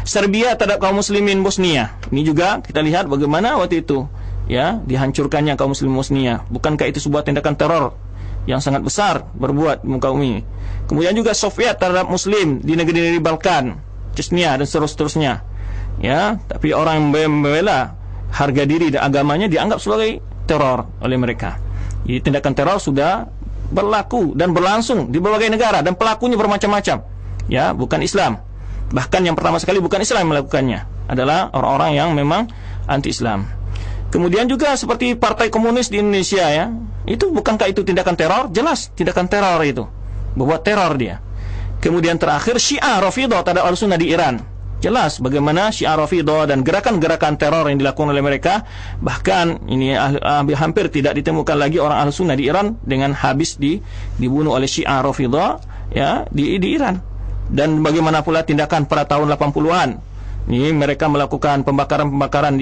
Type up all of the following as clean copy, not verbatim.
Serbia terhadap kaum muslimin Bosnia. Ini juga kita lihat bagaimana waktu itu ya dihancurkannya kaum muslim Bosnia. Bukankah itu sebuah tindakan teror yang sangat besar berbuat di muka bumi? Kemudian juga Soviet terhadap muslim di negeri-negeri Balkan, Chechnya dan seterusnya. Ya, tapi orang yang membela harga diri dan agamanya dianggap sebagai teror oleh mereka. Jadi tindakan teror sudah berlaku dan berlangsung di berbagai negara dan pelakunya bermacam-macam. Ya, bukan Islam. Bahkan yang pertama sekali bukan Islam yang melakukannya, adalah orang-orang yang memang anti-Islam. Kemudian juga seperti Partai Komunis di Indonesia ya. Itu bukankah itu tindakan teror? Jelas tindakan teror itu. Berbuat teror dia. Kemudian terakhir Syiah Rafidhah terhadap Ahlussunnah di Iran. Jelas bagaimana Syiah Rafidhah dan gerakan-gerakan teror yang dilakukan oleh mereka. Bahkan ini hampir tidak ditemukan lagi orang Ahlussunnah di Iran dengan habis dibunuh oleh Syiah Rafidhah ya di Iran. Dan bagaimana pula tindakan pada tahun 80-an. Ini mereka melakukan pembakaran-pembakaran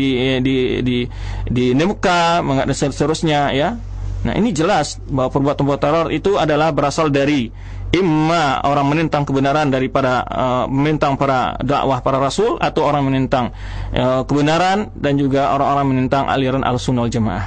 di Nemuka dan seterusnya ya. Nah, ini jelas bahwa perbuatan teror itu adalah berasal dari imma orang menentang kebenaran daripada menentang para dakwah para rasul, atau orang menentang kebenaran, dan juga orang-orang menentang aliran Ahlussunnah wal Jamaah.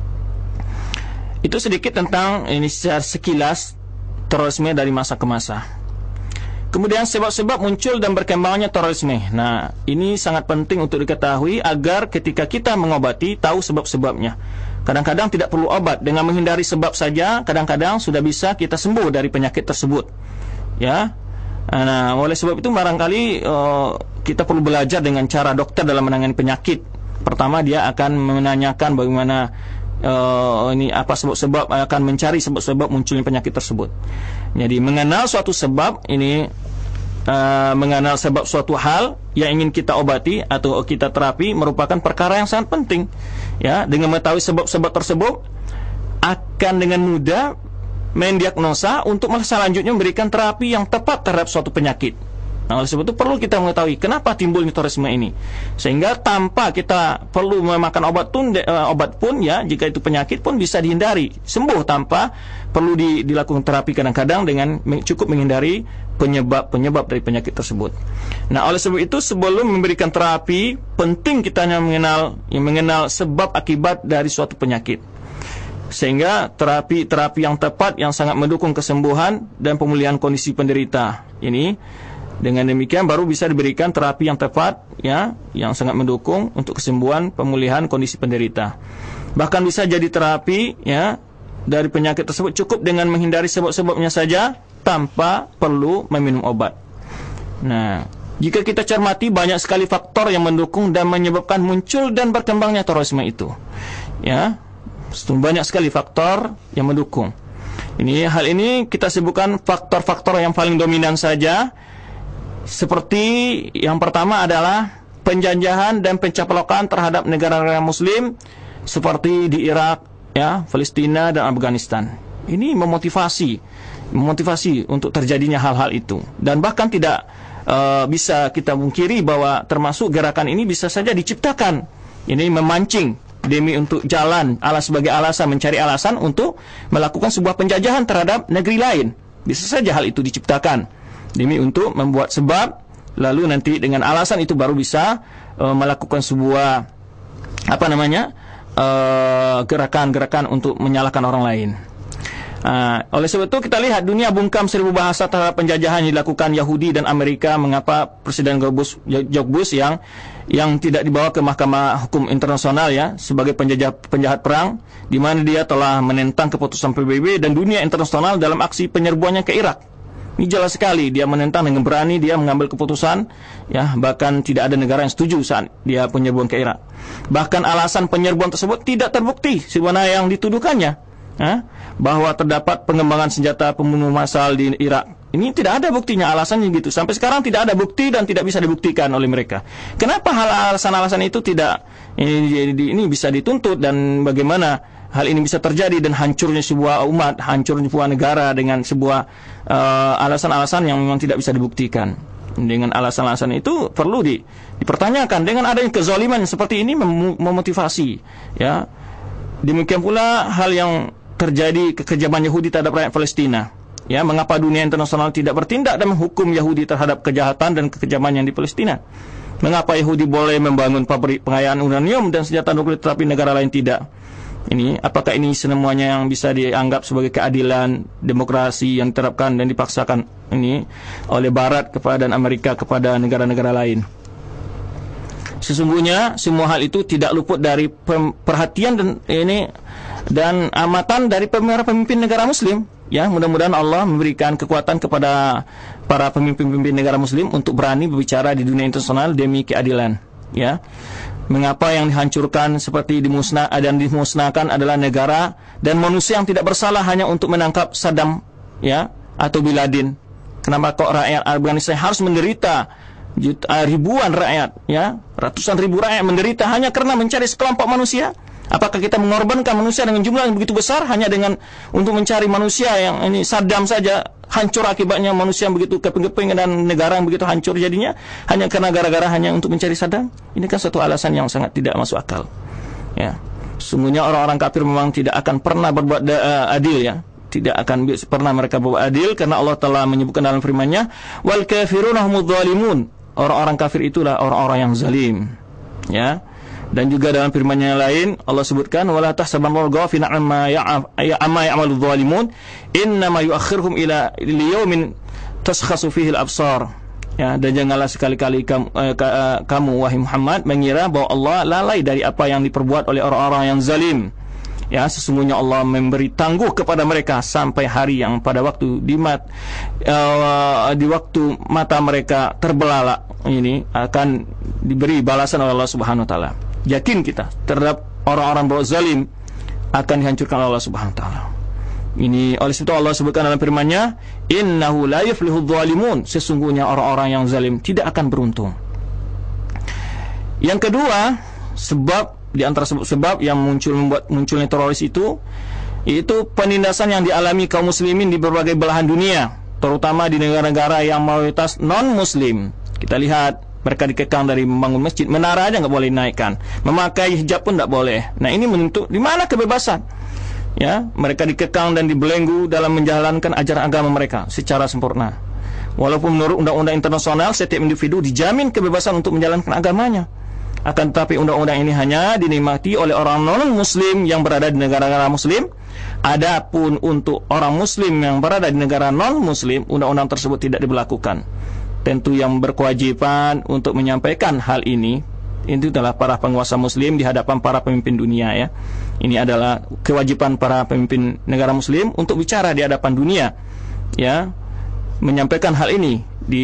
Itu sedikit tentang ini secara sekilas terorisme dari masa ke masa. Kemudian sebab-sebab muncul dan berkembangnya terorisme. Nah, ini sangat penting untuk diketahui agar ketika kita mengobati tahu sebab-sebabnya. Kadang-kadang tidak perlu obat, dengan menghindari sebab saja kadang-kadang sudah bisa kita sembuh dari penyakit tersebut. Ya. Nah, oleh sebab itu barangkali kita perlu belajar dengan cara dokter dalam menangani penyakit. Pertama, dia akan menanyakan bagaimana ini apa sebab-sebab, akan mencari sebab-sebab munculnya penyakit tersebut. Jadi mengenal suatu sebab ini, mengenal sebab suatu hal yang ingin kita obati atau kita terapi merupakan perkara yang sangat penting. Ya, dengan mengetahui sebab-sebab tersebut akan dengan mudah mendiagnosa untuk selanjutnya memberikan terapi yang tepat terhadap suatu penyakit. Nah, oleh sebab itu perlu kita mengetahui kenapa timbulnya terorisme ini, sehingga tanpa kita perlu memakan obat pun ya, jika itu penyakit pun bisa dihindari, sembuh tanpa perlu dilakukan terapi kadang-kadang, dengan cukup menghindari penyebab dari penyakit tersebut. Nah, oleh sebab itu sebelum memberikan terapi penting kita mengenal sebab akibat dari suatu penyakit, sehingga terapi yang tepat yang sangat mendukung kesembuhan dan pemulihan kondisi penderita ini. Dengan demikian baru bisa diberikan terapi yang tepat ya, yang sangat mendukung untuk kesembuhan pemulihan kondisi penderita. Bahkan bisa jadi terapi ya dari penyakit tersebut cukup dengan menghindari sebab-sebabnya saja tanpa perlu meminum obat. Nah, jika kita cermati banyak sekali faktor yang mendukung dan menyebabkan muncul dan berkembangnya terorisme itu. Ya, banyak sekali faktor yang mendukung. Hal ini kita sebutkan faktor-faktor yang paling dominan saja. Seperti yang pertama adalah penjajahan dan pencaplokan terhadap negara-negara muslim seperti di Irak, ya, Palestina dan Afghanistan. Ini memotivasi untuk terjadinya hal-hal itu. Dan bahkan tidak bisa kita mungkiri bahwa termasuk gerakan ini bisa saja diciptakan. Ini memancing demi untuk sebagai alasan, mencari alasan untuk melakukan sebuah penjajahan terhadap negeri lain. Bisa saja hal itu diciptakan demi untuk membuat sebab, lalu nanti dengan alasan itu baru bisa melakukan sebuah gerakan-gerakan untuk menyalahkan orang lain. Oleh sebab itu kita lihat dunia bungkam seribu bahasa terhadap penjajahan yang dilakukan Yahudi dan Amerika. Mengapa Presiden George Bush yang tidak dibawa ke Mahkamah Hukum Internasional ya sebagai penjahat perang, di mana dia telah menentang keputusan PBB dan dunia internasional dalam aksi penyerbuannya ke Irak. Ini jelas sekali dia menentang dengan berani, dia mengambil keputusan ya, bahkan tidak ada negara yang setuju saat dia penyerbuan ke Irak. Bahkan alasan penyerbuan tersebut tidak terbukti sebenarnya yang dituduhkannya, bahwa terdapat pengembangan senjata pembunuh massal di Irak. Ini tidak ada buktinya, alasannya gitu. Sampai sekarang tidak ada bukti dan tidak bisa dibuktikan oleh mereka. Kenapa alasan-alasan itu tidak ini bisa dituntut, dan bagaimana hal ini bisa terjadi dan hancurnya sebuah umat, hancurnya sebuah negara dengan sebuah alasan-alasan yang memang tidak bisa dibuktikan. Dengan alasan-alasan itu perlu dipertanyakan. Dengan adanya kezaliman seperti ini memotivasi ya. Demikian pula hal yang terjadi kekejaman Yahudi terhadap rakyat Palestina. Ya, mengapa dunia internasional tidak bertindak dan menghukum Yahudi terhadap kejahatan dan kekejaman yang di Palestina? Mengapa Yahudi boleh membangun pabrik pengayaan uranium dan senjata nuklir tetapi negara lain tidak? Ini apakah ini semuanya yang bisa dianggap sebagai keadilan demokrasi yang diterapkan dan dipaksakan ini oleh Barat dan Amerika kepada negara-negara lain? Sesungguhnya semua hal itu tidak luput dari perhatian dan amatan dari para pemimpin negara Muslim. Ya, mudah-mudahan Allah memberikan kekuatan kepada para pemimpin-pemimpin negara Muslim untuk berani berbicara di dunia internasional demi keadilan. Ya. Mengapa yang dihancurkan seperti dimusnahkan adalah negara dan manusia yang tidak bersalah hanya untuk menangkap Saddam, ya, atau Bin Laden? Kenapa kok rakyat Afghanistan harus menderita? Ribuan rakyat, ya, ratusan ribu rakyat menderita hanya karena mencari sekelompok manusia? Apakah kita mengorbankan manusia dengan jumlah yang begitu besar hanya dengan untuk mencari manusia yang ini Saddam saja hancur akibatnya, manusia yang begitu keping-keping dan negara yang begitu hancur jadinya hanya karena gara-gara hanya untuk mencari Saddam? Ini kan suatu alasan yang sangat tidak masuk akal. Ya, sesungguhnya orang-orang kafir memang tidak akan pernah berbuat adil, ya. Tidak akan pernah mereka berbuat adil karena Allah telah menyebutkan dalam firman-Nya, wal kafiruna humudz zalimun. Orang-orang kafir itulah orang-orang yang zalim. Ya. Dan juga dalam firman-Nya yang lain Allah sebutkan wala tahsabannahu ghafilan amma ya'malu dzalimun innama yu'akhiruhum ila liyaumin taskhasu fihi al-absar. Ya, dan janganlah sekali-kali kamu wahai Muhammad mengira bahwa Allah lalai dari apa yang diperbuat oleh orang-orang yang zalim. Ya, sesungguhnya Allah memberi tangguh kepada mereka sampai hari yang pada waktu di waktu mata mereka terbelalak ini akan diberi balasan oleh Allah Subhanahu wa taala. Yakin kita terhadap orang-orang berbuat zalim akan dihancurkan oleh Allah Subhanahu wa taala. Ini oleh sebab itu Allah sebutkan dalam firman-Nya, innahu la yuflihudz zalimun, sesungguhnya orang-orang yang zalim tidak akan beruntung. Yang kedua, di antara sebab yang membuat munculnya teroris itu penindasan yang dialami kaum muslimin di berbagai belahan dunia, terutama di negara-negara yang mayoritas non-muslim. Kita lihat mereka dikekang dari membangun masjid, menara aja nggak boleh dinaikkan, memakai hijab pun nggak boleh. Nah, ini menentu di mana kebebasan? Ya, mereka dikekang dan dibelenggu dalam menjalankan ajaran agama mereka secara sempurna. Walaupun menurut undang-undang internasional setiap individu dijamin kebebasan untuk menjalankan agamanya. Akan tetapi undang-undang ini hanya dinikmati oleh orang non-muslim yang berada di negara-negara muslim. Adapun untuk orang muslim yang berada di negara non-muslim, undang-undang tersebut tidak diberlakukan. Tentu yang berkewajiban untuk menyampaikan hal ini itu adalah para penguasa muslim di hadapan para pemimpin dunia, ya. Ini adalah kewajiban para pemimpin negara muslim untuk bicara di hadapan dunia, ya, menyampaikan hal ini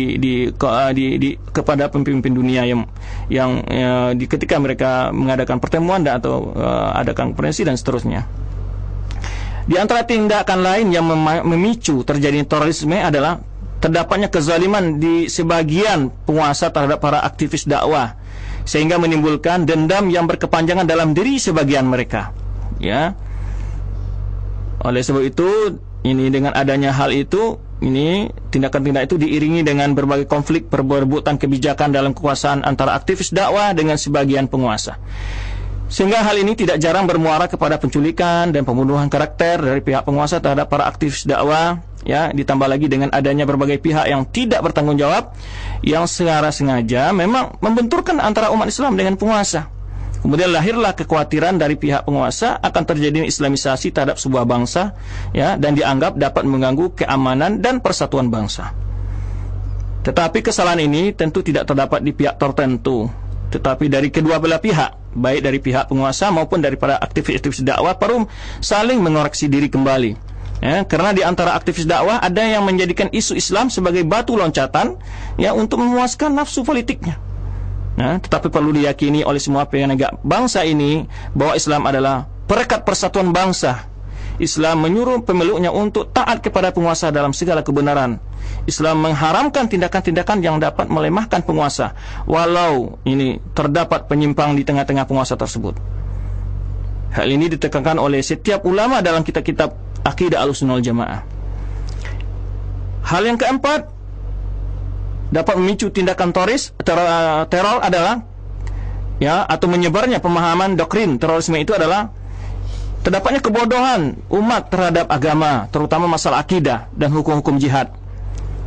kepada pemimpin dunia yang ketika mereka mengadakan pertemuan atau adakan konferensi dan seterusnya. Di antara tindakan lain yang memicu terjadinya terorisme adalah terdapatnya kezaliman di sebagian penguasa terhadap para aktivis dakwah, sehingga menimbulkan dendam yang berkepanjangan dalam diri sebagian mereka. Ya. Oleh sebab itu, ini dengan adanya hal itu, ini tindakan-tindakan itu diiringi dengan berbagai konflik perebutan kebijakan dalam kekuasaan antara aktivis dakwah dengan sebagian penguasa. Sehingga hal ini tidak jarang bermuara kepada penculikan dan pembunuhan karakter dari pihak penguasa terhadap para aktivis dakwah, ya, ditambah lagi dengan adanya berbagai pihak yang tidak bertanggung jawab yang secara sengaja memang membenturkan antara umat Islam dengan penguasa. Kemudian lahirlah kekhawatiran dari pihak penguasa akan terjadinya islamisasi terhadap sebuah bangsa, ya, dan dianggap dapat mengganggu keamanan dan persatuan bangsa. Tetapi kesalahan ini tentu tidak terdapat di pihak tertentu, tetapi dari kedua belah pihak, baik dari pihak penguasa maupun daripada aktivis-aktivis dakwah perlu saling mengoreksi diri kembali. Ya, karena di antara aktivis dakwah ada yang menjadikan isu Islam sebagai batu loncatan, ya, untuk memuaskan nafsu politiknya. Nah, tetapi perlu diyakini oleh semua penegak bangsa ini bahwa Islam adalah perekat persatuan bangsa. Islam menyuruh pemeluknya untuk taat kepada penguasa dalam segala kebenaran. Islam mengharamkan tindakan-tindakan yang dapat melemahkan penguasa, walau ini terdapat penyimpang di tengah-tengah penguasa tersebut. Hal ini ditekankan oleh setiap ulama dalam kitab-kitab akidah Ahlussunnah wal Jamaah. Hal yang keempat dapat memicu tindakan teror adalah, ya, atau menyebarnya pemahaman doktrin terorisme itu adalah terdapatnya kebodohan umat terhadap agama, terutama masalah akidah dan hukum-hukum jihad.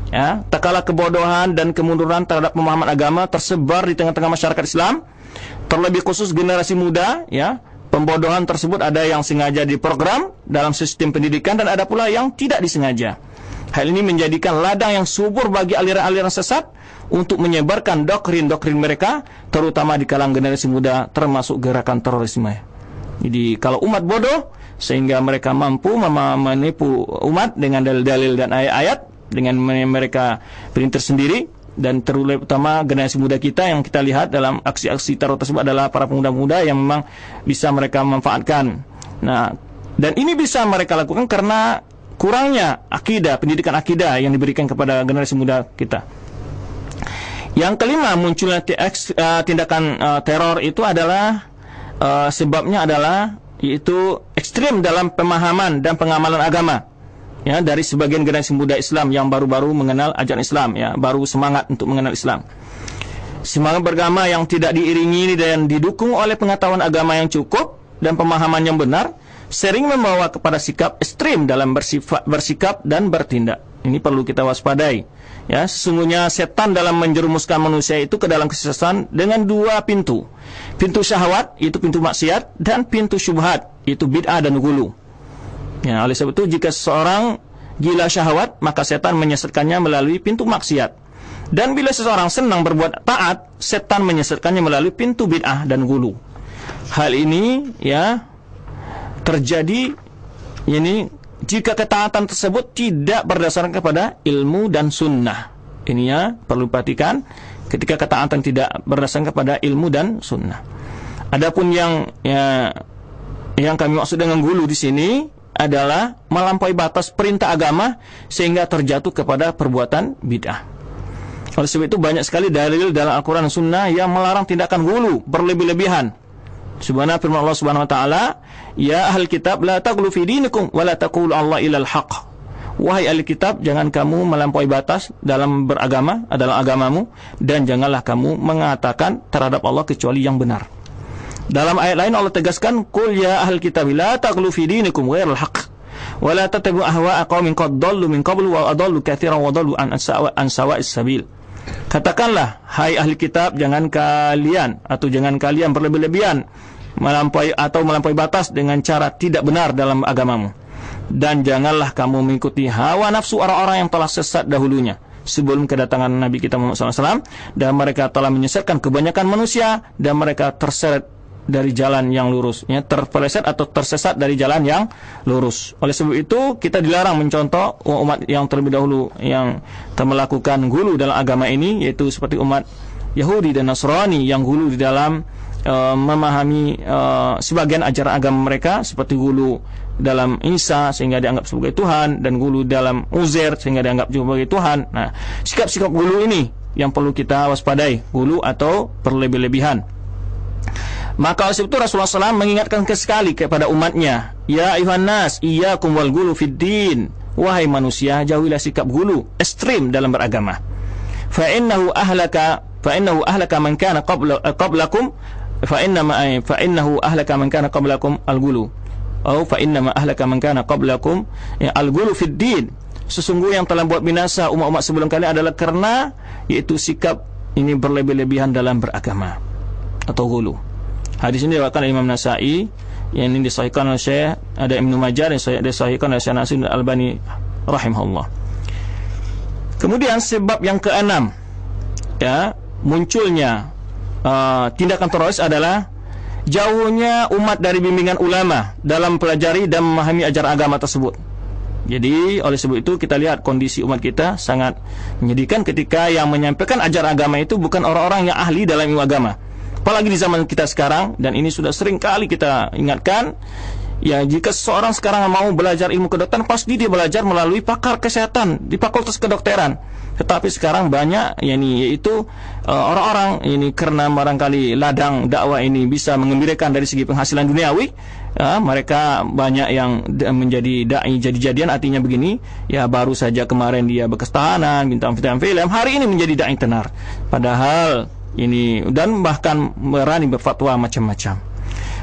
Ya, tak kala kebodohan dan kemunduran terhadap pemahaman agama tersebar di tengah-tengah masyarakat Islam, terlebih khusus generasi muda, ya, pembodohan tersebut ada yang sengaja diprogram dalam sistem pendidikan dan ada pula yang tidak disengaja. Hal ini menjadikan ladang yang subur bagi aliran-aliran sesat untuk menyebarkan doktrin-doktrin mereka, terutama di kalangan generasi muda, termasuk gerakan terorisme. Jadi kalau umat bodoh sehingga mereka mampu menipu umat dengan dalil-dalil dan ayat-ayat, dengan mereka perintir sendiri, dan terutama generasi muda kita yang kita lihat dalam aksi-aksi teror tersebut adalah para pemuda-pemuda yang memang bisa mereka manfaatkan. Nah, dan ini bisa mereka lakukan karena kurangnya akidah, pendidikan akidah yang diberikan kepada generasi muda kita. Yang kelima, munculnya tindakan teror itu adalah sebabnya adalah yaitu ekstrim dalam pemahaman dan pengamalan agama. Ya, dari sebagian generasi muda Islam yang baru-baru mengenal ajaran Islam, ya, baru semangat untuk mengenal Islam. Semangat beragama yang tidak diiringi dan didukung oleh pengetahuan agama yang cukup dan pemahaman yang benar sering membawa kepada sikap ekstrim dalam bersikap dan bertindak. Ini perlu kita waspadai. Ya, sesungguhnya setan dalam menjerumuskan manusia itu ke dalam kesesatan dengan dua pintu. Pintu syahwat, itu pintu maksiat, dan pintu syubhat, itu bid'ah dan gulu. Ya, oleh sebab itu jika seseorang gila syahwat, maka setan menyesatkannya melalui pintu maksiat. Dan bila seseorang senang berbuat taat, setan menyesatkannya melalui pintu bid'ah dan gulu. Hal ini, ya, terjadi ini jika ketaatan tersebut tidak berdasarkan kepada ilmu dan sunnah. Ini, ya, perlu perhatikan ketika ketaatan tidak berdasarkan kepada ilmu dan sunnah. Adapun yang kami maksud dengan gulu di sini adalah melampaui batas perintah agama sehingga terjatuh kepada perbuatan bid'ah. Oleh sebab itu banyak sekali dalil dalam Al-Quran dan Sunnah yang melarang tindakan gulu berlebih-lebihan. Subhanahu firman Allah Subhanahu wa taala, "Ya ahlul kitab la taghlu fi dinikum wa la taqulu Allah ilal haqq." Wahai ahli kitab, jangan kamu melampaui batas dalam beragama, adalah agamamu, dan janganlah kamu mengatakan terhadap Allah kecuali yang benar. Dalam ayat lain Allah tegaskan, "Qul ya ahlul kitab la taghlu fi dinikum ghairal haqq wa la tattabi'u ahwa'a qaumin qad dhallu min qablu wa adallu katsiran wa dhallu an sawa'is sabil." Katakanlah, hai ahli kitab, jangan kalian berlebih-lebihan melampaui batas dengan cara tidak benar dalam agamamu, dan janganlah kamu mengikuti hawa nafsu orang-orang yang telah sesat dahulunya sebelum kedatangan Nabi kita Muhammad SAW, dan mereka telah menyesatkan kebanyakan manusia dan mereka terseret dari jalan yang lurus, ya, terpeleset atau tersesat dari jalan yang lurus. Oleh sebab itu kita dilarang mencontoh umat yang terlebih dahulu yang melakukan gulu dalam agama ini, yaitu seperti umat Yahudi dan Nasrani yang gulu di dalam memahami sebagian ajaran agama mereka, seperti gulu dalam Isa sehingga dianggap sebagai Tuhan, dan gulu dalam Uzair sehingga dianggap juga sebagai Tuhan. Nah, sikap-sikap gulu ini yang perlu kita waspadai, gulu atau berlebih-lebihan. Maka oleh sebab itu Rasulullah SAW mengingatkan sekali kepada umatnya, "Ya ayuhan nas, iyyakum wal ghulu fid din." Wahai manusia, jauhilah sikap gulu ekstrim dalam beragama. Fa innahu ahlaka man kana qablakum fa innahu ahlaka man kana qablakum al-ghulu. Atau fa innama ahlaka man kana qablakum al-ghulu fid din. Sesungguhnya yang telah buat binasa umat-umat sebelum kalian adalah karena yaitu sikap ini berlebih-lebihan dalam beragama atau ghulu. Hadis ini diriwayatkan oleh Imam Nasa'i, yang ini disahihkan oleh Syekh, ada Ibnu Majah dan disahihkan oleh Syekh Nasir Al-Albani rahimahullah. Kemudian sebab yang keenam, ya, munculnya tindakan teroris adalah jauhnya umat dari bimbingan ulama dalam pelajari dan memahami ajaran agama tersebut. Jadi oleh sebab itu kita lihat kondisi umat kita sangat menyedihkan ketika yang menyampaikan ajaran agama itu bukan orang-orang yang ahli dalam ilmu agama. Apalagi di zaman kita sekarang, dan ini sudah sering kali kita ingatkan, ya, jika seseorang sekarang mau belajar ilmu kedokteran, pasti dia belajar melalui pakar kesehatan di fakultas kedokteran. Tetapi sekarang banyak, yaitu orang-orang ini karena barangkali ladang dakwah ini bisa mengembirakan dari segi penghasilan duniawi, ya, mereka banyak yang menjadi dai jadi-jadian. Artinya begini, ya, baru saja kemarin dia bekas tahanan, bintang film, hari ini menjadi dai tenar. Padahal ini, dan bahkan berani berfatwa macam-macam.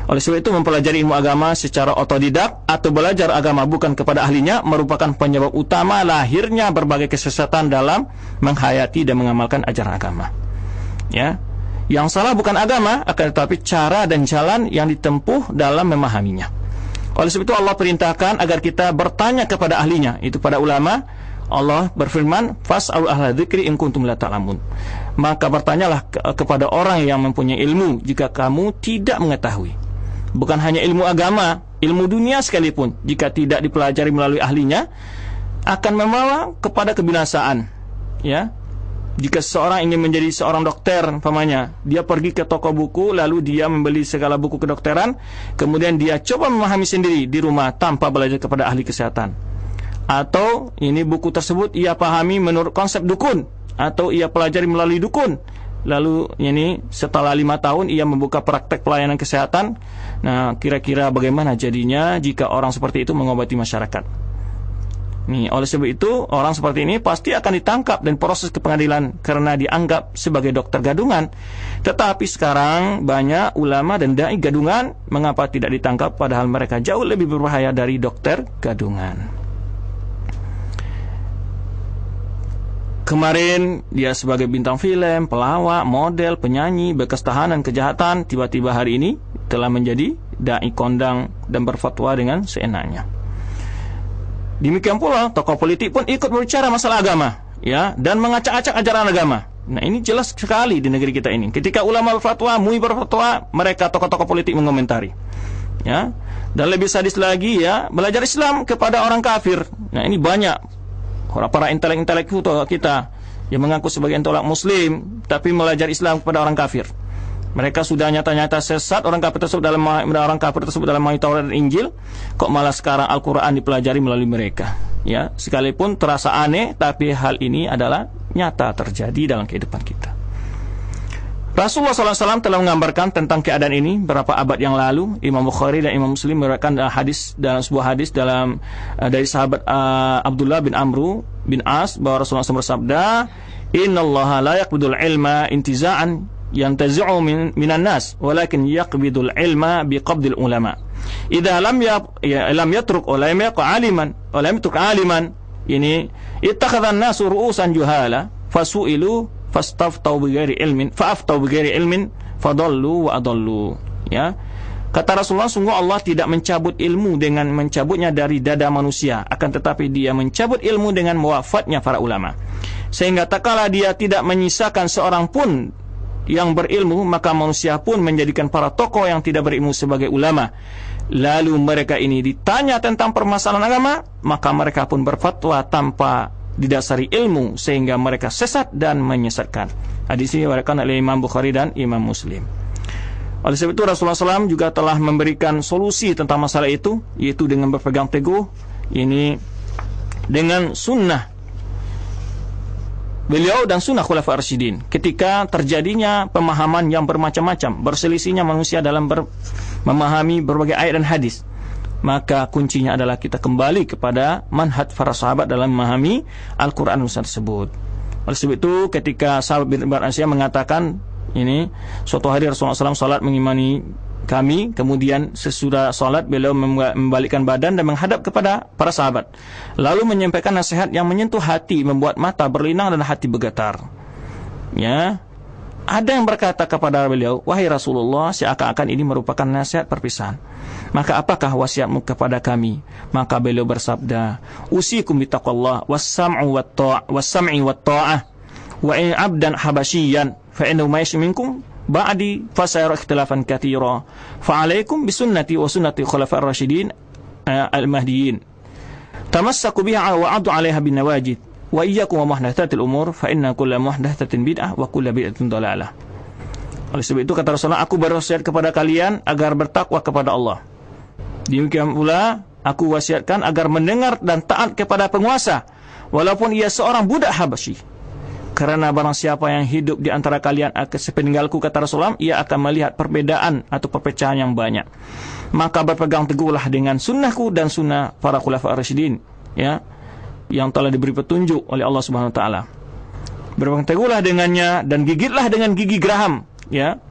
Oleh sebab itu mempelajari ilmu agama secara otodidak atau belajar agama bukan kepada ahlinya merupakan penyebab utama lahirnya berbagai kesesatan dalam menghayati dan mengamalkan ajaran agama. Ya, yang salah bukan agama, akan tetapi cara dan jalan yang ditempuh dalam memahaminya. Oleh sebab itu Allah perintahkan agar kita bertanya kepada ahlinya, itu pada ulama. Allah berfirman, fas'alu ahla dzikri in kuntum la ta'lamun. Maka bertanyalah kepada orang yang mempunyai ilmu jika kamu tidak mengetahui. Bukan hanya ilmu agama, ilmu dunia sekalipun jika tidak dipelajari melalui ahlinya akan membawa kepada kebinasaan. Ya. Jika seseorang ingin menjadi seorang dokter, umpamanya, dia pergi ke toko buku lalu dia membeli segala buku kedokteran, kemudian dia coba memahami sendiri di rumah tanpa belajar kepada ahli kesehatan. Atau ini buku tersebut ia pahami menurut konsep dukun, atau ia pelajari melalui dukun. Lalu ini setelah 5 tahun ia membuka praktek pelayanan kesehatan. Nah, kira-kira bagaimana jadinya jika orang seperti itu mengobati masyarakat? Nih, oleh sebab itu orang seperti ini pasti akan ditangkap dan proses ke pengadilan karena dianggap sebagai dokter gadungan. Tetapi sekarang banyak ulama dan dai gadungan, mengapa tidak ditangkap padahal mereka jauh lebih berbahaya dari dokter gadungan? Kemarin dia sebagai bintang film, pelawak, model, penyanyi, bekas tahanan kejahatan, tiba-tiba hari ini telah menjadi dai kondang dan berfatwa dengan seenaknya. Demikian pula tokoh politik pun ikut berbicara masalah agama, ya, dan mengacak-acak ajaran agama. Nah, ini jelas sekali di negeri kita ini. Ketika ulama berfatwa, MUI berfatwa, mereka tokoh-tokoh politik mengomentari. Ya. Dan lebih sadis lagi, ya, belajar Islam kepada orang kafir. Nah, ini banyak para intelektual kita yang mengaku sebagai intelek muslim tapi belajar Islam kepada orang kafir. Mereka sudah nyata-nyata sesat orang kafir tersebut dalam memahami Taurat dan Injil, kok malah sekarang Al-Qur'an dipelajari melalui mereka. Ya, sekalipun terasa aneh, tapi hal ini adalah nyata terjadi dalam kehidupan kita. Rasulullah SAW telah menggambarkan tentang keadaan ini beberapa abad yang lalu. Imam Bukhari dan Imam Muslim meriwayatkan dalam sebuah hadis dari sahabat Abdullah bin Amru bin As bahwa Rasulullah SAW bersabda, "Innallaha la yaqbidul ilma intiza'an yantazi'u minan nas, walakin yaqbidul ilma biqabdil ulama. Idza lam yatruk wa lam yaqa 'aliman wa lam yatruk 'aliman, ini ittakhadha an-nasu ru'usan juhala fasu'ilu fastaftau bighairi ilmin fa'aftau bighairi ilmin fadallu wa adallu." Ya, kata Rasulullah, sungguh Allah tidak mencabut ilmu dengan mencabutnya dari dada manusia, akan tetapi dia mencabut ilmu dengan wafatnya para ulama, sehingga tak kala dia tidak menyisakan seorang pun yang berilmu, maka manusia pun menjadikan para tokoh yang tidak berilmu sebagai ulama. Lalu mereka ini ditanya tentang permasalahan agama, maka mereka pun berfatwa tanpa didasari ilmu, sehingga mereka sesat dan menyesatkan. Hadis ini diriwayatkan oleh Imam Bukhari dan Imam Muslim. Oleh sebab itu Rasulullah SAW juga telah memberikan solusi tentang masalah itu, yaitu dengan berpegang teguh ini dengan sunnah beliau dan sunnah khulafaur rasyidin. Ketika terjadinya pemahaman yang bermacam-macam, berselisihnya manusia dalam memahami berbagai ayat dan hadis, maka kuncinya adalah kita kembali kepada manhaj para sahabat dalam memahami Al-Quran tersebut. Oleh sebab itu ketika sahabat bin Asy'ab mengatakan ini, suatu hari Rasulullah SAW salat mengimani kami, kemudian sesudah salat beliau membalikkan badan dan menghadap kepada para sahabat, lalu menyampaikan nasihat yang menyentuh hati, membuat mata berlinang dan hati bergetar. Ya, ada yang berkata kepada beliau, "Wahai Rasulullah, seakan-akan ini merupakan nasihat perpisahan. Maka apakah wasiatmu kepada kami?" Maka beliau bersabda, "Usikum bitaqwallah was-sam'i wat-ta'ah wa in 'abdan habasyian fa innahu ma yashminkum ba'di fasayara ikhtilafan katsira fa 'alaikum bisunnati wa sunnati khulafa'ir rasyidin al-mahdiyyin tamassaku biha wa 'addu 'alaiha bin nawajid wa iyyakum wa muhdatsatil umur fa inna kulla muhdatsatin bid'ah wa kulla bid'atin dhalalah." Oleh sebab itu kata Rasulullah, aku berwasiat kepada kalian agar bertakwa kepada Allah. Demikian pula aku wasiatkan agar mendengar dan taat kepada penguasa walaupun ia seorang budak Habasyi. Karena barang siapa yang hidup di antara kalian sepeninggalku, kata Rasulullah, ia akan melihat perbedaan atau perpecahan yang banyak. Maka berpegang teguhlah dengan sunnahku dan sunnah para khulafaur rasyidin, ya, yang telah diberi petunjuk oleh Allah Subhanahu wa taala. Berpegang teguhlah dengannya dan gigitlah dengan gigi geraham, ya,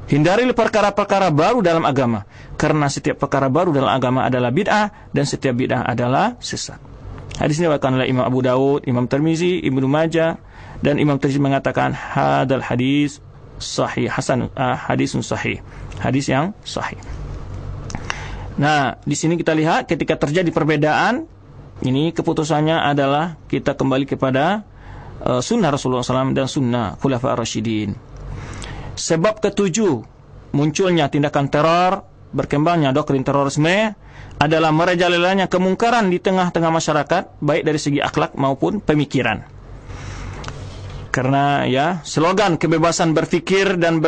Hindari perkara-perkara baru dalam agama, karena setiap perkara baru dalam agama adalah bid'ah, dan setiap bid'ah adalah sesat. Hadis ini diriwayatkan oleh Imam Abu Daud, Imam Tirmizi, Ibnu Majah, dan Imam Tirmizi mengatakan hadal hadis sahih hasan, hadisun sahih, hadis yang sahih. Nah, di sini kita lihat ketika terjadi perbedaan, ini keputusannya adalah kita kembali kepada sunnah Rasulullah SAW dan sunnah Khulafaur Rasyidin. Sebab ketujuh munculnya tindakan teror, berkembangnya doktrin terorisme adalah merajalelanya kemungkaran di tengah-tengah masyarakat, baik dari segi akhlak maupun pemikiran. Karena ya, slogan kebebasan berpikir dan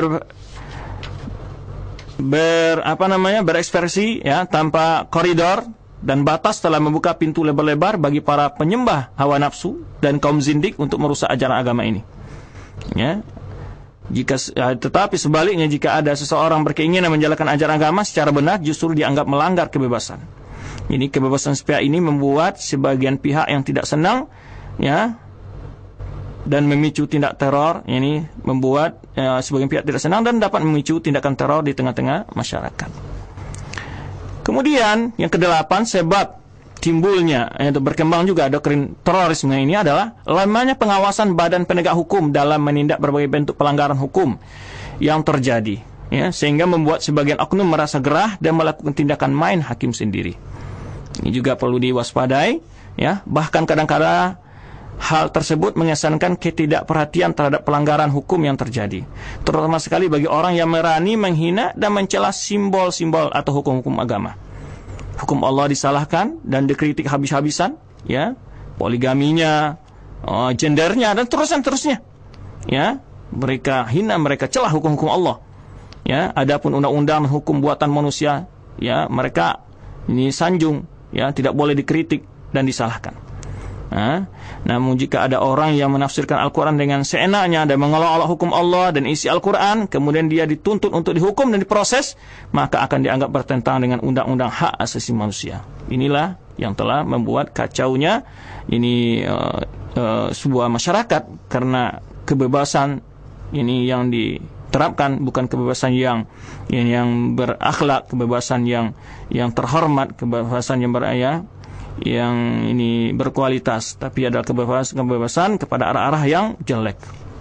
berekspresi ya tanpa koridor dan batas telah membuka pintu lebar-lebar bagi para penyembah hawa nafsu dan kaum zindik untuk merusak ajaran agama ini. Ya. Tetapi sebaliknya, jika ada seseorang berkeinginan menjalankan ajaran agama secara benar, justru dianggap melanggar kebebasan. Ini kebebasan sepihak ini membuat sebagian pihak yang tidak senang, ya, dan memicu tindak teror. Ini membuat sebagian pihak tidak senang dan dapat memicu tindakan teror di tengah-tengah masyarakat. Kemudian yang kedelapan, sebab timbulnya yaitu berkembang juga doktrin terorisme ini adalah lemahnya pengawasan badan penegak hukum dalam menindak berbagai bentuk pelanggaran hukum yang terjadi, ya, sehingga membuat sebagian oknum merasa gerah dan melakukan tindakan main hakim sendiri. Ini juga perlu diwaspadai, ya. Bahkan kadang-kadang hal tersebut mengesankan ketidakperhatian terhadap pelanggaran hukum yang terjadi, terutama sekali bagi orang yang berani menghina dan mencela simbol-simbol atau hukum-hukum agama. Hukum Allah disalahkan dan dikritik habis-habisan, ya, poligaminya, gendernya, dan terusnya, ya, mereka hina, mereka celah hukum-hukum Allah, ya. Adapun undang-undang hukum buatan manusia, ya, mereka ini sanjung, ya, tidak boleh dikritik dan disalahkan. Namun jika ada orang yang menafsirkan Al-Quran dengan seenaknya dan mengolok-olok hukum Allah dan isi Al-Quran, kemudian dia dituntut untuk dihukum dan diproses, maka akan dianggap bertentangan dengan undang-undang hak asasi manusia. Inilah yang telah membuat kacaunya ini sebuah masyarakat, karena kebebasan ini yang diterapkan bukan kebebasan yang berakhlak, kebebasan yang terhormat, kebebasan yang ini berkualitas, tapi adalah kebebasan kepada arah-arah yang jelek.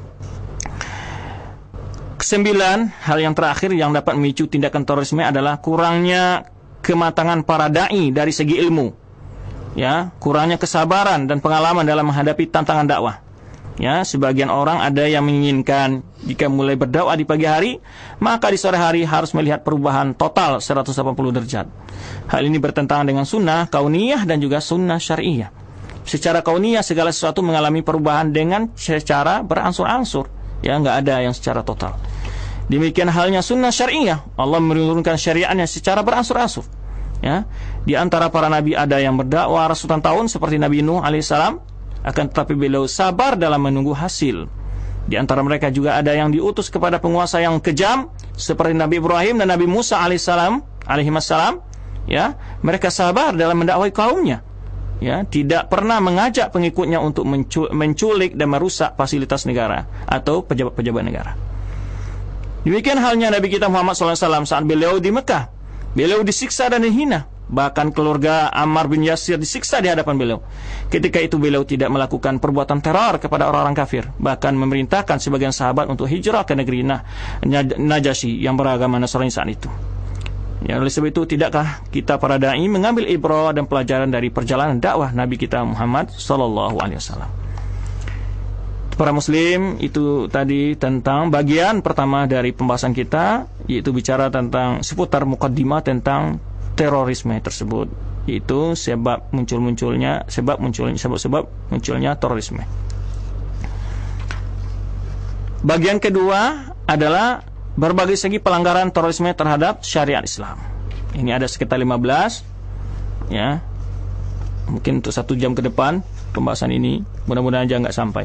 Kesembilan, hal yang terakhir yang dapat memicu tindakan terorisme adalah kurangnya kematangan para dai dari segi ilmu, ya, kurangnya kesabaran dan pengalaman dalam menghadapi tantangan dakwah. Ya, sebagian orang ada yang menginginkan jika mulai berdakwah di pagi hari, maka di sore hari harus melihat perubahan total 180 derajat. Hal ini bertentangan dengan sunnah kauniyah dan juga sunnah syariah. Secara kauniyah, segala sesuatu mengalami perubahan dengan secara berangsur-angsur, ya, nggak ada yang secara total. Demikian halnya sunnah syariah, Allah menurunkan syariatnya secara berangsur-angsur, ya. Di antara para nabi ada yang berdakwah ratusan tahun seperti Nabi Nuh alaihissalam, akan tetapi beliau sabar dalam menunggu hasil. Di antara mereka juga ada yang diutus kepada penguasa yang kejam seperti Nabi Ibrahim dan Nabi Musa alaihissalam, ya. Mereka sabar dalam mendakwai kaumnya, ya, tidak pernah mengajak pengikutnya untuk menculik dan merusak fasilitas negara atau pejabat-pejabat negara. Demikian halnya Nabi kita Muhammad SAW saat beliau di Mekah. Beliau disiksa dan dihina. Bahkan keluarga Ammar bin Yasir disiksa di hadapan beliau. Ketika itu beliau tidak melakukan perbuatan teror kepada orang-orang kafir, bahkan memerintahkan sebagian sahabat untuk hijrah ke negeri Najasyi yang beragama Nasrani saat itu. Ya, oleh sebab itu, tidakkah kita para dai mengambil ibrah dan pelajaran dari perjalanan dakwah Nabi kita Muhammad SAW? Para muslim, itu tadi tentang bagian pertama dari pembahasan kita, yaitu bicara tentang seputar mukaddimah tentang terorisme tersebut, yaitu sebab munculnya terorisme. Bagian kedua adalah berbagai segi pelanggaran terorisme terhadap syariat Islam. Ini ada sekitar 15, ya. Mungkin untuk 1 jam ke depan pembahasan ini, mudah-mudahan aja nggak sampai.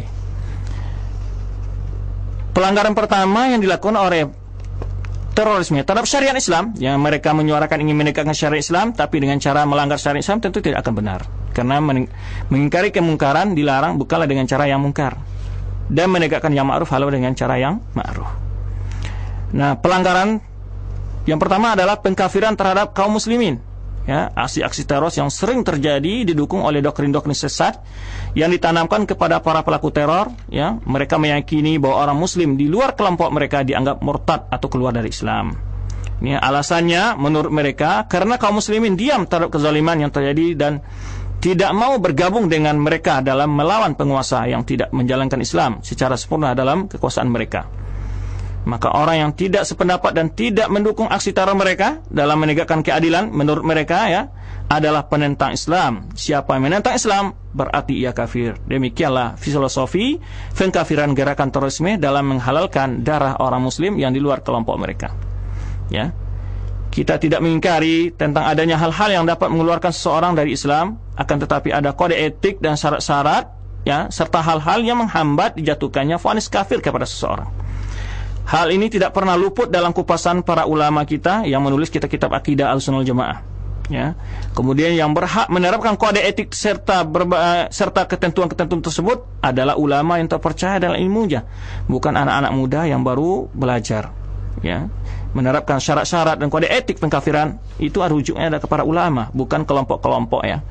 Pelanggaran pertama yang dilakukan oleh terorisme terhadap syariat Islam, yang mereka menyuarakan ingin menegakkan syariat Islam, tapi dengan cara melanggar syariat Islam, tentu tidak akan benar. Karena mengingkari kemungkaran dilarang bukanlah dengan cara yang mungkar, dan menegakkan yang ma'ruf halau dengan cara yang ma'ruf. Nah, pelanggaran yang pertama adalah pengkafiran terhadap kaum muslimin. Ya, aksi-aksi teror yang sering terjadi didukung oleh doktrin-doktrin sesat yang ditanamkan kepada para pelaku teror. Ya, mereka meyakini bahwa orang muslim di luar kelompok mereka dianggap murtad atau keluar dari Islam. Ini alasannya menurut mereka karena kaum muslimin diam terhadap kezaliman yang terjadi dan tidak mau bergabung dengan mereka dalam melawan penguasa yang tidak menjalankan Islam secara sempurna dalam kekuasaan mereka. Maka orang yang tidak sependapat dan tidak mendukung aksi teror mereka dalam menegakkan keadilan menurut mereka ya adalah penentang Islam. Siapa yang menentang Islam berarti ia kafir. Demikianlah filosofi pengkafiran gerakan terorisme dalam menghalalkan darah orang muslim yang di luar kelompok mereka. Ya. Kita tidak mengingkari tentang adanya hal-hal yang dapat mengeluarkan seseorang dari Islam, akan tetapi ada kode etik dan syarat-syarat ya serta hal-hal yang menghambat dijatuhkannya vonis kafir kepada seseorang. Hal ini tidak pernah luput dalam kupasan para ulama kita yang menulis kitab-kitab akidah Ahlussunnah wal Jamaah. Ya. Kemudian yang berhak menerapkan kode etik serta ketentuan-ketentuan tersebut adalah ulama yang terpercaya dalam ilmunya, bukan anak-anak muda yang baru belajar. Ya. Menerapkan syarat-syarat dan kode etik pengkafiran itu rujuknya ada kepada ulama, bukan kelompok-kelompok ya.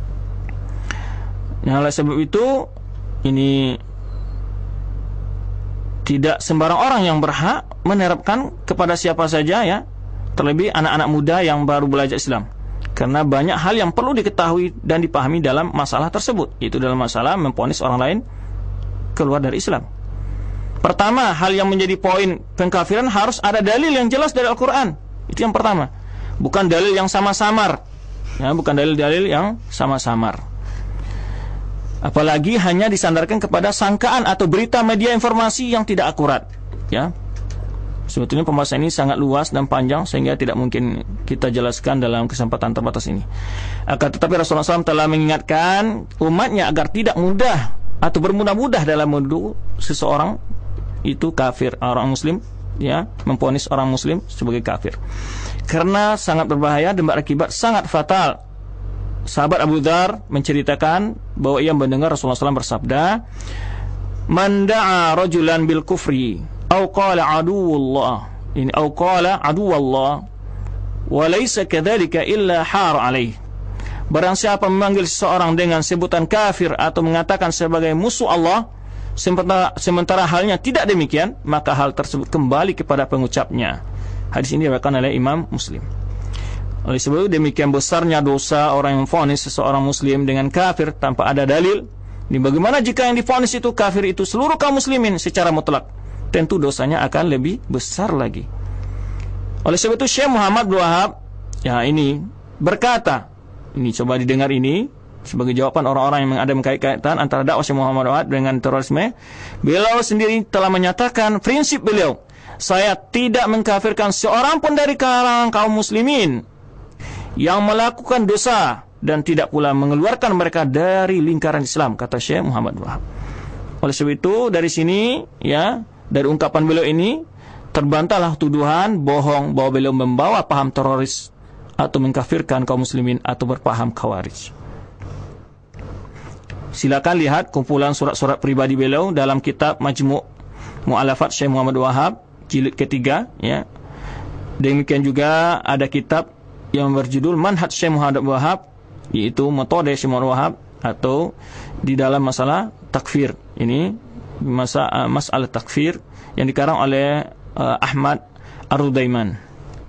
Nah, oleh sebab itu ini tidak sembarang orang yang berhak menerapkan kepada siapa saja ya, terlebih anak-anak muda yang baru belajar Islam. Karena banyak hal yang perlu diketahui dan dipahami dalam masalah tersebut, yaitu dalam masalah memvonis orang lain keluar dari Islam. Pertama, hal yang menjadi poin pengkafiran harus ada dalil yang jelas dari Al-Quran. Itu yang pertama. Bukan dalil yang sama-samar ya, bukan dalil-dalil yang sama-samar. Apalagi hanya disandarkan kepada sangkaan atau berita media informasi yang tidak akurat ya. Sebetulnya pembahasan ini sangat luas dan panjang sehingga tidak mungkin kita jelaskan dalam kesempatan terbatas ini. Akan tetapi Rasulullah SAW telah mengingatkan umatnya agar tidak mudah atau bermudah-mudah dalam menuduh seseorang itu kafir, orang muslim ya, memvonis orang muslim sebagai kafir, karena sangat berbahaya dan berakibat sangat fatal. Sahabat Abu Dzar menceritakan bahwa ia mendengar Rasulullah SAW bersabda, "Man da'a rajulan bil kufri, au qala aduwullah." Ini au qala aduwallah, wa laysa kadzalika illa har alaih. Barang siapa memanggil seseorang dengan sebutan kafir atau mengatakan sebagai musuh Allah, sementara halnya tidak demikian, maka hal tersebut kembali kepada pengucapnya. Hadis ini diriwayatkan oleh Imam Muslim. Oleh sebab itu demikian besarnya dosa orang yang memvonis seseorang muslim dengan kafir tanpa ada dalil. Ini bagaimana jika yang divonis itu kafir itu seluruh kaum muslimin secara mutlak? Tentu dosanya akan lebih besar lagi. Oleh sebab itu Syekh Muhammad bin Wahab ya ini berkata, ini coba didengar ini sebagai jawaban orang-orang yang ada kaitan antara dakwah Syekh Muhammad bin Wahab dengan terorisme. Beliau sendiri telah menyatakan prinsip beliau, saya tidak mengkafirkan seorang pun dari kalangan kaum muslimin yang melakukan dosa dan tidak pula mengeluarkan mereka dari lingkaran Islam, kata Syekh Muhammad bin Wahab. Oleh sebab itu dari sini ya, dari ungkapan beliau ini terbantahlah tuduhan bohong bahwa beliau membawa paham teroris atau mengkafirkan kaum muslimin atau berpaham khawarij. Silakan lihat kumpulan surat-surat pribadi beliau dalam kitab Majmu' Mu'alafat Syekh Muhammad Wahab jilid ketiga ya. Demikian juga ada kitab yang berjudul Manhaj Syekh Muhammad Wahab, yaitu metode Syekh Muhammad Wahab, atau di dalam masalah takfir. Ini masalah takfir yang dikarang oleh Ahmad Ar-Rudaiman.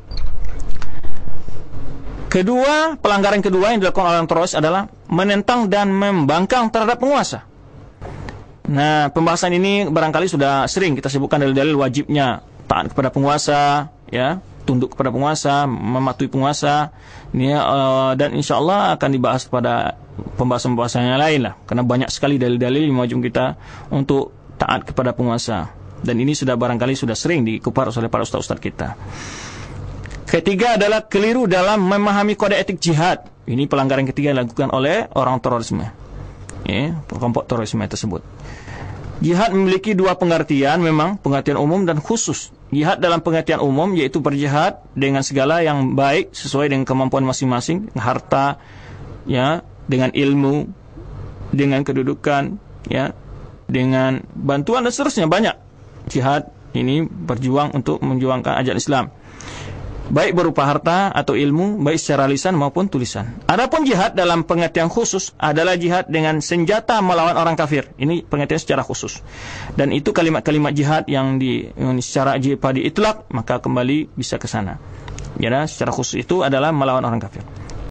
Kedua, pelanggaran kedua yang dilakukan oleh orang teroris adalah menentang dan membangkang terhadap penguasa. Nah, pembahasan ini barangkali sudah sering kita sebutkan dalil-dalil wajibnya taat kepada penguasa, ya, tunduk kepada penguasa, mematuhi penguasa. Ini dan insyaallah akan dibahas pada pembahasan-pembahasan yang lain lah, karena banyak sekali dalil-dalil yang mewajibkan kita untuk taat kepada penguasa. Dan ini sudah barangkali sudah sering dikupas oleh para ustaz-ustaz kita. Ketiga adalah keliru dalam memahami kode etik jihad. Ini pelanggaran ketiga yang dilakukan oleh orang terorisme, ya, kelompok terorisme tersebut. Jihad memiliki dua pengertian, memang pengertian umum dan khusus. Jihad dalam pengertian umum yaitu berjihad dengan segala yang baik sesuai dengan kemampuan masing-masing, harta, ya, dengan ilmu, dengan kedudukan, ya, dengan bantuan dan seterusnya, banyak jihad Ini berjuang untuk memperjuangkan ajaran Islam, baik berupa harta atau ilmu, baik secara lisan maupun tulisan. Adapun jihad dalam pengertian khusus adalah jihad dengan senjata melawan orang kafir. Ini pengertian secara khusus. Dan itu kalimat-kalimat jihad yang secara itlaq, maka kembali bisa ke sana. Ya, secara khusus itu adalah melawan orang kafir.